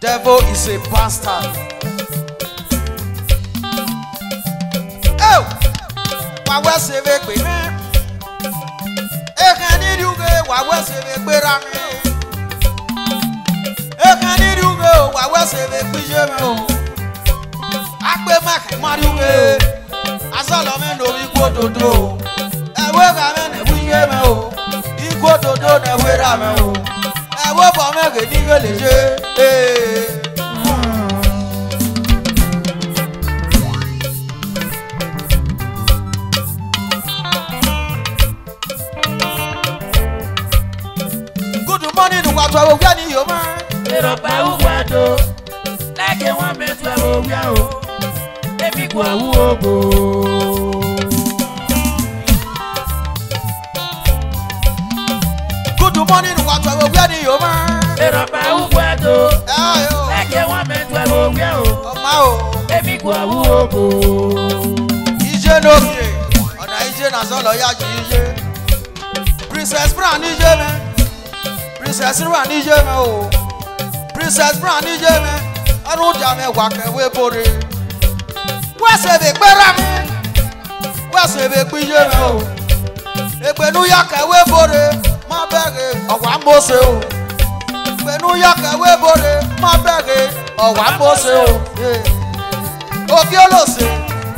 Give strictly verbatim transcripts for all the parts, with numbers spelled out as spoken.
Devil is a bastard. Oh, why was it big me? I can't need you go. Why was it big me? I can't need you go. Why was it big me? I can't make money. Azolor me no equal to do. I work a man and we hear me. Equal to do the way I know. I work for me a nigga. Hey. Good morning, what I will get in your man. Little Pau Guado, like a one man to a go. Let me go. Good morning, what I will get in your man. Little Pau Guado, like a one man to a go. Let me go. Ije no ke, ona ije na Azolor ya ije. Princess Brown ije me. Princess Brown ije me o. Princess Brown ije me. Anu ja me wa ke we bore. Wa se be pera mi. Wa se be pi ije me o. Egbenu ya ke we bore. Ma bere owa mose o. Egbenu ya ke we bore. Ma bere owa mose o. Obi olose.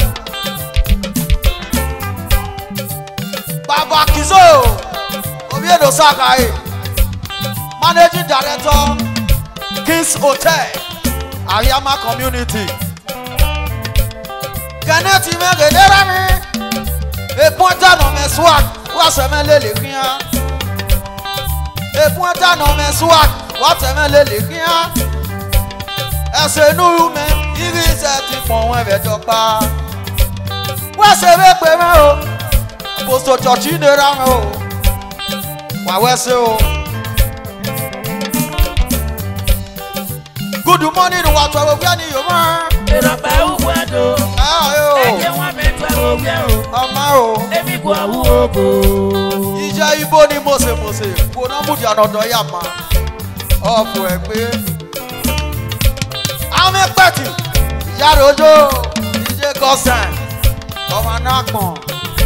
Baba Kizo. Obi Edo Sakai. Managing Director, King's Hotel, Ariama Community. Kenneth Imegederami, a pointer no me swag, what's a melele here? A pointer no me swag, what's a melele here? As a new man, he is a tip for one of your bar. What's a repero? Posto Georgie de Ramo. Why was so? Good morning, what I will get in your man. Little Pau Guado, like a one man to a go. Amaro, Let me go. Ija Ibo ni Mose Mose, Bona Mudia no Doyama. Oh, for a pay. I'm a party. Yarojo, D J Gosan, come on, knock on.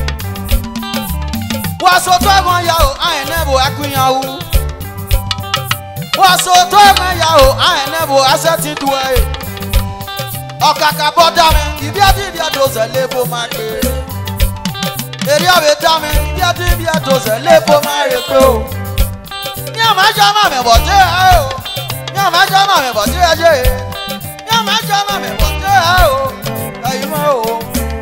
What's so talking yao? I never acquaint yao. What's so talking yao? I never accept it way. Okaka bodame, if you did your dose a label my way. Area with dame, if you did your dose a label my way. Yamajama me bote, Yamajama me bote, Yamajama me bote, oh,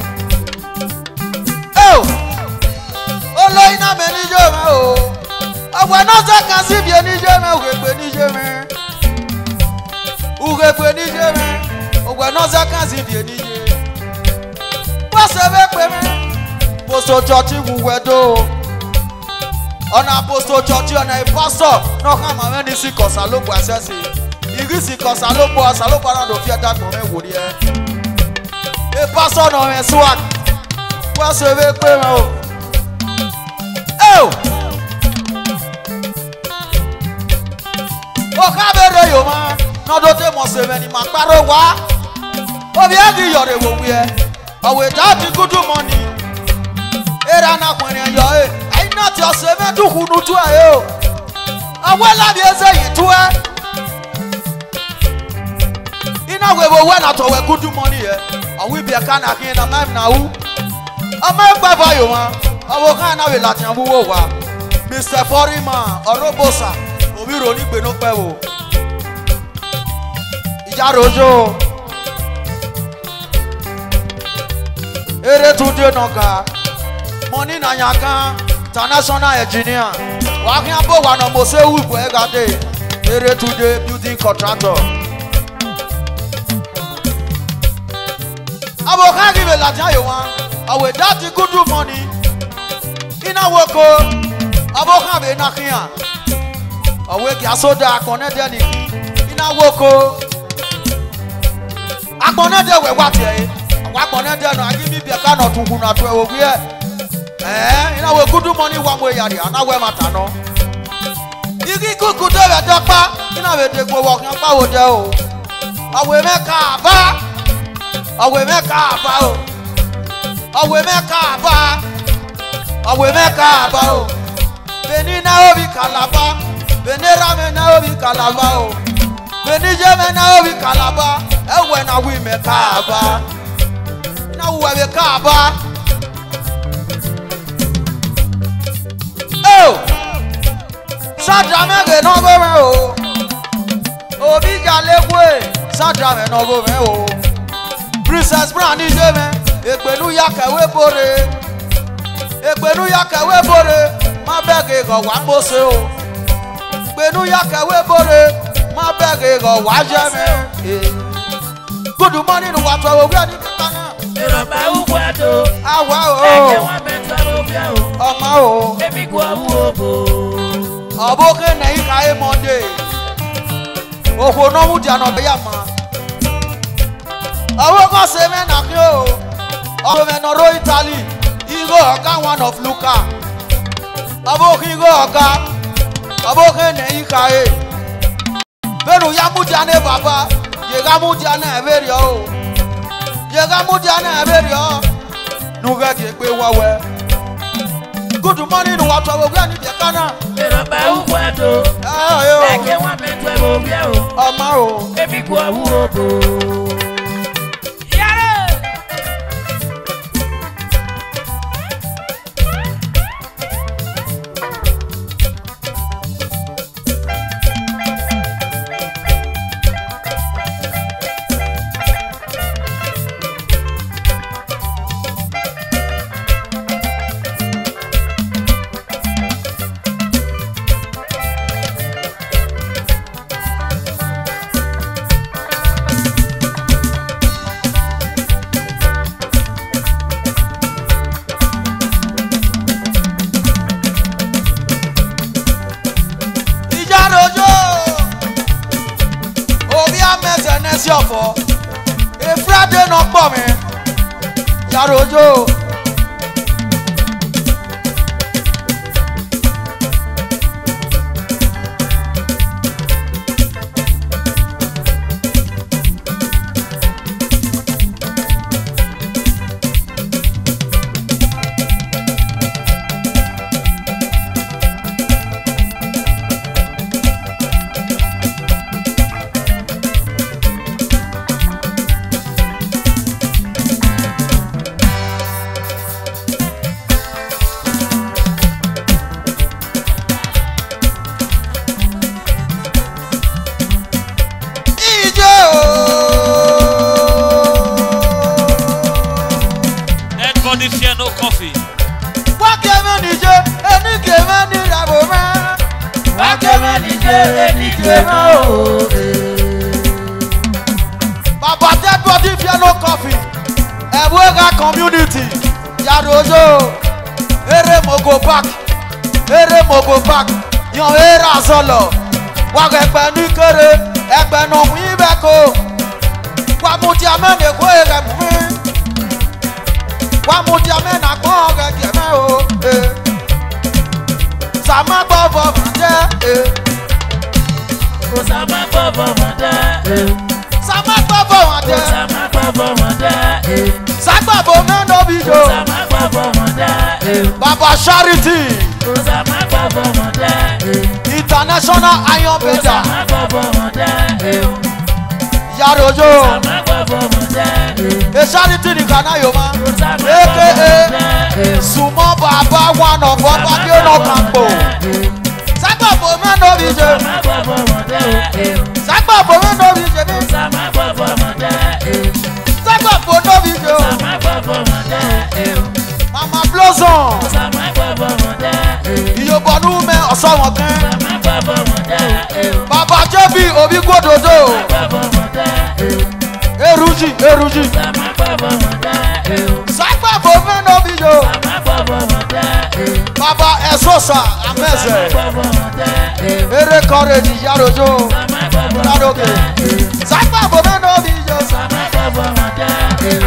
oh. Oloina me ni je me o. Awa no se kan si bi ni je me o gbe ni je me. U gbe ni je me. Awa no se kan si bi ni je. Wa se be pe me. Posto church wu wedo. Ona posto church ona e pastor no kan ma me ni si kosa lo po asese. Iri si kosa lo po asa lo pa na do fi da gbon me wo ri e. E pastor no me swag. Wa se be pe me o. Oh! Okabere yo ma, no do te mo se meni ma paro wa. Obi agi yore wo wi e. Owe that good money. Era na kwere yo e. Ai not your seven to hunu tu aye o. Awela bi eze yi tu e. Ina we wo na to we good money e. Owi bi e kana kin na ma na wu. Ama gba ba yo ma. Awo kan na we lati anbuwo wa. Mister Forima Orobosa obi ro ni gbe no pe wo. Ija rojo. Ere tunde noga. Money na yankan international engineer. Wa kan bo wa no mo se wu po e gade. Ere tunde building contractor. Awo kan give lati ayo wa. Awe that good money. Ina woko abokan be nakian owe ki asoda akone de ni ina woko akone de we wa tie wa akone de no agi mi bi ka no tungu na to e wo wi eh ina we good money wa mo yari ana we mata no igi kuku de we dopa ina we de gbo wo kan pa wo de o Ọ̀wé mẹ́ka àbá. Ọ̀wé mẹ́ka àbá o. Ọ̀wé mẹ́ka àbá. Ọ̀wé mẹ́ka àbá o. Beni na obi kalaba. Beni rame na obi kalaba o. Beni jeme na obi kalaba. Ewe na wi mẹ́ka àbá. Na uwe mẹ́ka àbá. Oh! Sadra mege no go me o. Obi jalekwe. Sadra me no go me o. Princess Brand ije me. Egbenu ya kewe bore. Egbenu ya kewe bore. Ma bege go wa mose o. Egbenu ya kewe bore. Ma bege go wa je me. Good morning wa to obi ani kana. Ìrọ̀bà ugwado. Awa o. Ẹ̀jẹ̀ wọn mẹ́ta ló bí ẹ̀ o. Ọmọ o. Èmi kò wú òbò. Ọ̀bọ̀kẹ́ nẹ̀yìn káyé mọ́ndé. Òkò náà mú di àná bẹ́yà mọ́. Ọwọ́ kan ṣe mẹ́nà kí o. Ọ̀rọ̀ mẹ́nà ro Italy. Igo ọ̀gá one of Luca. Ọ̀bọ̀kẹ́ igo ọ̀gá. Ọ̀bọ̀kẹ́ nẹ̀yìn káyé. Bẹ́ẹ̀ni ya mú di àná bàbá. Yèga mú di àná ẹ̀bẹ̀rẹ̀ o. Yèga mú di àná ẹ̀bẹ̀rẹ̀ o. Nùgẹ́ kì í pé wọ́wẹ́. Good morning, what are we going to do? Ìrọ̀bà ugwado. Ẹ̀jẹ̀ wọn mẹ́ta ló bí ẹ̀ o. Ọmọ o. Èmi kò wú òbò. Ọ̀fọ̀ Friday náà pọ̀ mi yàrá ojú. Baba dead body piano coffee. Ebuega community. Yadojo. Ere mogo back. Ere mogo back. Yan era Azolor. Wa gbe ni kere. Egbe no mu ibeko. Wa mu ti amene ko ere mu. Wa mu ti amena ko ge geme o. Eh. Sama bobo manje. Eh. Sama bobo manje. Eh. Sama bobo manje. Sama bobo manje. Eh. Sama bobo mendo bijo. Sama bobo manje. Eh. Baba Charity. Sama bobo manje. Eh. International Iron Beda. Sama bobo manje. Eh. Yarojo. Sama bobo manje. Eh. E Charity ni kana yoma. Sama Aka eh. Sumo Baba one of Baba Diono Campo. Sama bobo mendo bijo. Sama bobo manje. Eh. Sama bobo mendo bijo. Sama bobo manje. Eh. Sama bobo bijo. Sama bobo manje. Eh. Mama Blossom. Sama bobo manje. Eh. Iyobonu me osowo kan. Sama bobo manje. Eh. Baba Jebi Obi Gododo. Sama bobo manje. Eh. Eruji Eruji. Sama bobo manje. Eh. Sama bobo mendo bijo. Sama bobo manje. Eh. Baba Esosa Ameze. Sama bobo manje. Eh. Ere courage Yarojo. Sama bobo Ladoke. manje. Eh. Sama bobo mendo bijo. Sama bobo manje. Eh.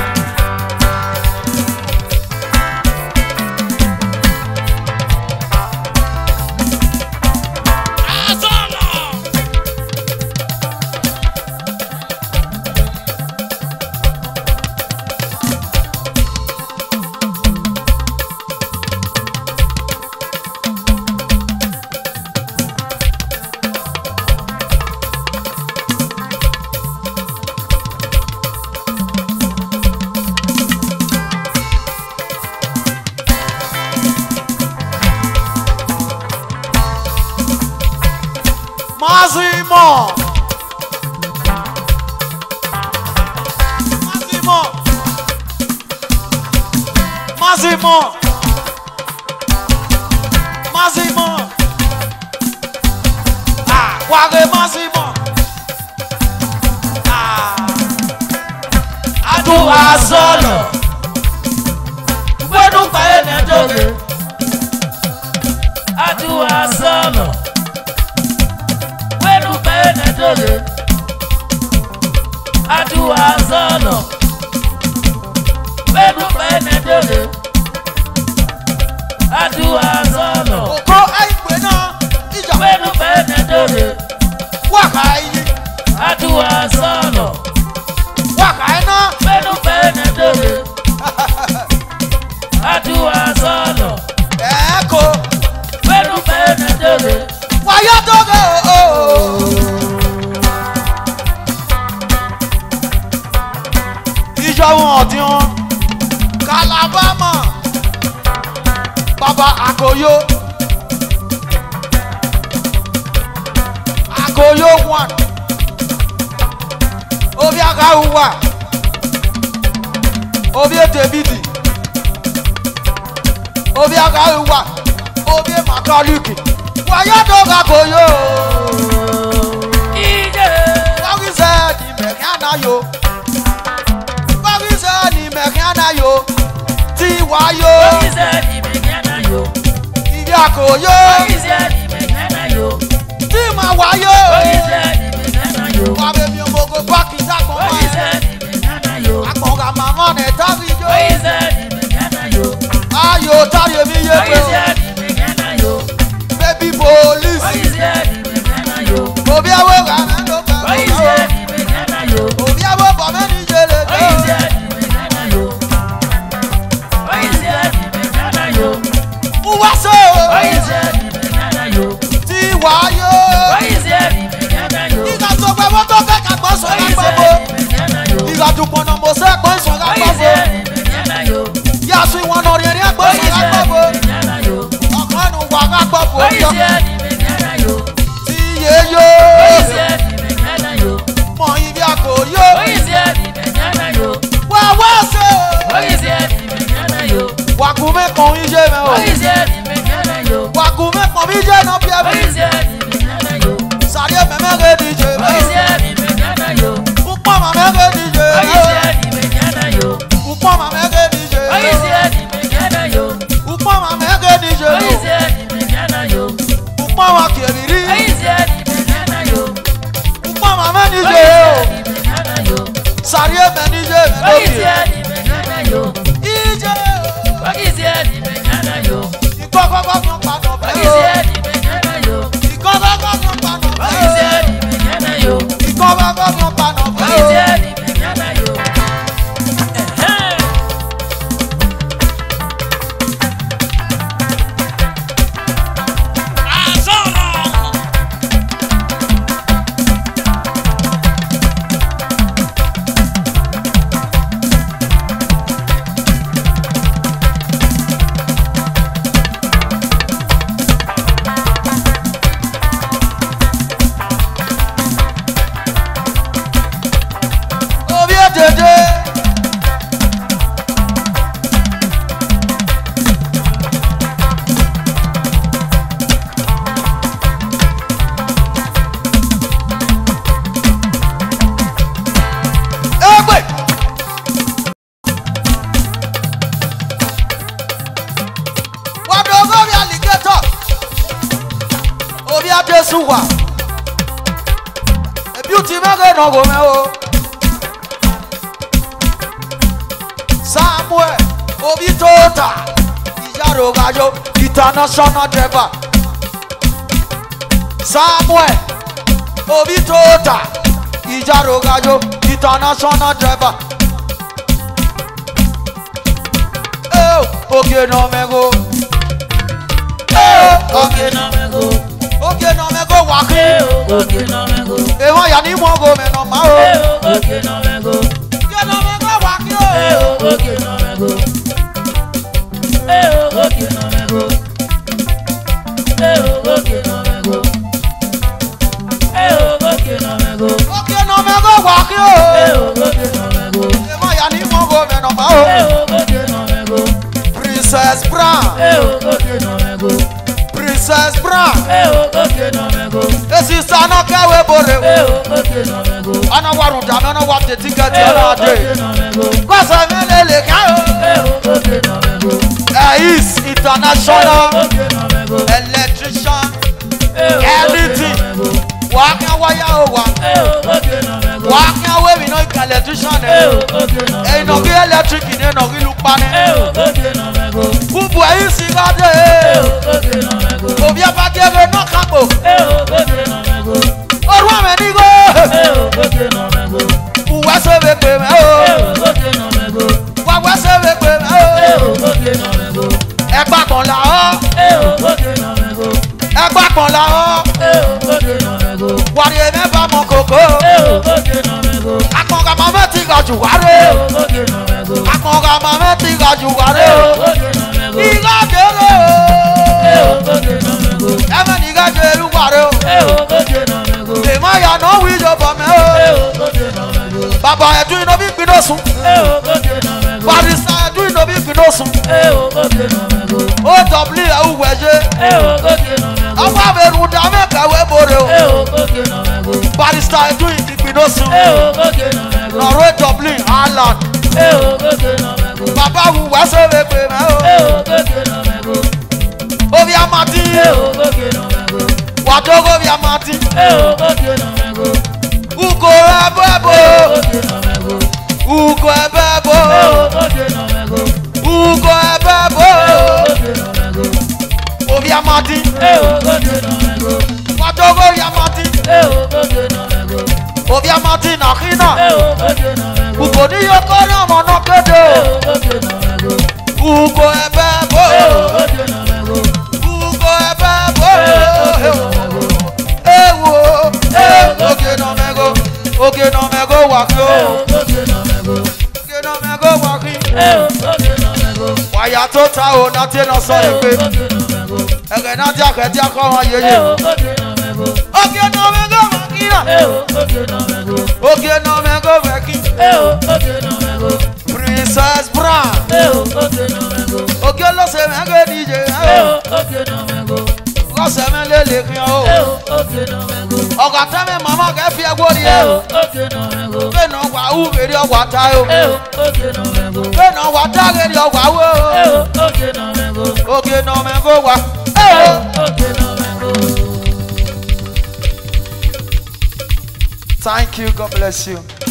Mazimo. Mazimo. Mazimo. Mazimo. Ah, wage Mazimo. Ah. Adu Azolor. Wenu pa ene doge. Adu Azolor. Wenu pa ene doge. Adu Azolor. Wenu pa ene doge. Adu Azolor. Oko aigbe na ija. Wenu pa ene doge. Waka ayi. Adu Azolor. Waka ena. Wenu pa ene doge. Adu Azolor. Eko. Wenu pa ene doge. Waya doge o. Ija won ti won. Kalabama. Baba Akoyo. Akoyo one. Obi Agawuwa. Obi Debidi. Obi Agawuwa. Obi Makaliki. Waya doga Akoyo. Ije. Wawi se ni mekana yo. Wawi se ni mekana yo. Ti wayo. Ije ni mekana yo. Ibi Akoyo. Ije ni mekana yo. Ti ma wayo. Ije ni mekana yo. Wabe mi omogo baki takon ma. Ije ni mekana yo. Akon ga mama ne tabi yo. Ije ni mekana yo. Ayo tari mi ye pe. Ije ni mekana yo. Baby police. Ije ni mekana yo. Obi awo ga na do pa. Ije ni mekana yo. Obi awo bo me ni jele do. Ije ni mekana yo. Ije ni mekana yo. Uwa so. Ije ni mekana yo. Ti wayo. Ije ni mekana yo. Iga so pe wo to ke ka gbo so la Ije gbogbo. ni mekana yo. Iga du pono mo se gbo so la Ije gbogbo. ni mekana yo. Ya su won ori eri gbo so la Ije ni gbogbo. mekana yo. Okanu wa ga gbogbo yo. Ije ni mekana yo. Ti ye yo. Ije ni mekana yo. Mo ibi Akoyo. Ije ni mekana yo. Wa wa se. Ije ni mekana yo. Wa ku me kon ije me o. Ije ni mekana yo. Wa ku me kon mi je na pie mi. Ije ni mekana yo. Sari me me ge di je me. Ije ni mekana yo. Upo ma me ge di je. Ije ni mekana yo. Upo ma me ge di je. Ije ni mekana yo. Upo ma me ge di je. Ije ni mekana yo. Upo ma kiriri. Ije ni mekana yo. Upo ma me ni je. Ije ni mekana yo. Sari me ni je me do Ije pie. ni mekana yo. Ije. Ije ni mekana yo. Ikoko ko kan pa no pe o. Ije ni mekana yo. Ikoko ko kan pa no pe o. Ije ni mekana yo. Ikoko ko kan pa no pe o. Ije ni mekana yo. Ehe. Azolor. Obi edede. Egbe. Wa dogo bi alligator. Obi adesuwa. E beauty me ge no go me o. Samuel Obi Tota Ijaro Gajo international driver. Samuel Obi Tota Ijaro Gajo international driver. Oh, okay no me go. Oh, Okay, no me go. okay no me go waki. Okay, no me go. E won ya ni mo go me no ma o. Okay, no me go. Okay no me go waki o. Okay, no me go. Okay, no me go. Okay, no me go. jàmẹ́ náà wà tètè kẹ́tì ọ̀nà àdé. Kọ́sẹ̀ mi lè lè ká o. Is international electrician anything. Wà á kí wọ́n wáyà o wà. Wà á kí wọ́n wéwì náà ìkà electrician ẹ̀. Ẹ̀yin náà kí electric ní ẹ̀nà kí lu pa ní. Kúbù ẹ̀yìn sì ká dé. Òbí ẹ̀fà kéré náà kápò. Orú àmì ní kó. Wà sẹ́wé pè mẹ́ o. Wà wá sẹ́wé pè mẹ́ o. Ẹgbà kan là ọ́. Ẹgbà kan là ọ́. Wàrí ẹ̀mẹ́ bá mọ kòkó. Akọ̀ǹgà máa mẹ́ ti ga jù wáré. Akọ̀ǹgà máa mẹ́ ti ga jù wáré. Ìgá kéré o. Ẹ̀mẹ́ ní ìgá kéré wáré o. Èmọ̀ yà náà wí ìjọba mẹ́ o. Bàbá ẹ̀dùn iná bí gbiná sùn. Barista ẹ̀dùn iná bí gbiná sùn. Ó dọ̀bìlì ẹ̀wù wẹ̀jẹ̀. Ọmọ àbẹ̀rù dá mẹ́kàwé bòrè o. Barista ẹ̀dùn ìgbìnà sùn. Nọ̀rọ̀ dọ̀bìlì Ireland. Bàbá wù wá sẹ́wé pè mẹ́ o. Obi amati. Wàdógó obi amati. Ugo ẹbẹ bo. Ugo ẹbẹ bo. Ugo ẹbẹ bo. Obi amati. Wàdógó obi amati. Obi amati nàkínà. Ugo ní yọkọ ní ọmọ náà kéde. Ugo ẹbẹ bo. Ugo ẹbẹ bo. Ewo. Oge nọ mẹ́go. Oge nọ mẹ́go wà kí o. Oge nọ mẹ́go wà kí. Wàyà tó ta o náà tí náà sọ èpè. Ẹ̀gẹ̀ náà tí akẹ́ tí a kọ́ wọn yéye. Oge nọ mẹ́go wà kí náà. Oge nọ mẹ́go wà kí. Princess Brown. Oge ló ṣe mẹ́go díje. Lọ́sẹ̀ mi lè lè kí o. Ọ̀gá tẹ́mi màmá kẹ́ fi ẹgbó rí ẹ. Bẹ́ẹ̀ni ọgbà wú bèrè ọgbà tá o. Bẹ́ẹ̀ni ọgbà tá gèrè ọgbà wó. Oge nọ mẹ́go wà. Thank you, God bless you.